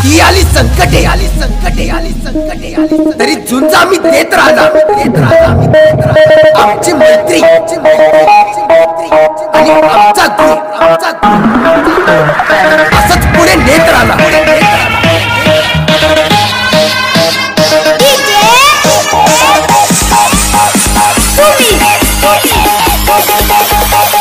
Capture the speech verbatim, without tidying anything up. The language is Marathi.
ती आली संकटे आली संकटे आली संकटे आली तरी झुंज आम्ही देत राहणार देत राहणार आम्ही देत राहणार आमची मैत्री आमची मैत्री आणि आमचा गुरु आमचा गुरु असंच पुढे नेत राहणार पुढे नेत राहणार